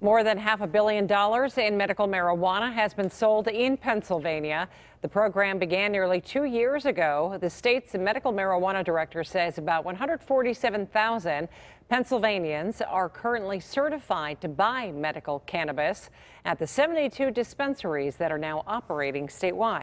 More than $500 million in medical marijuana has been sold in Pennsylvania. The program began nearly 2 years ago. The state's medical marijuana director says about 147,000 Pennsylvanians are currently certified to buy medical cannabis at the 72 dispensaries that are now operating statewide.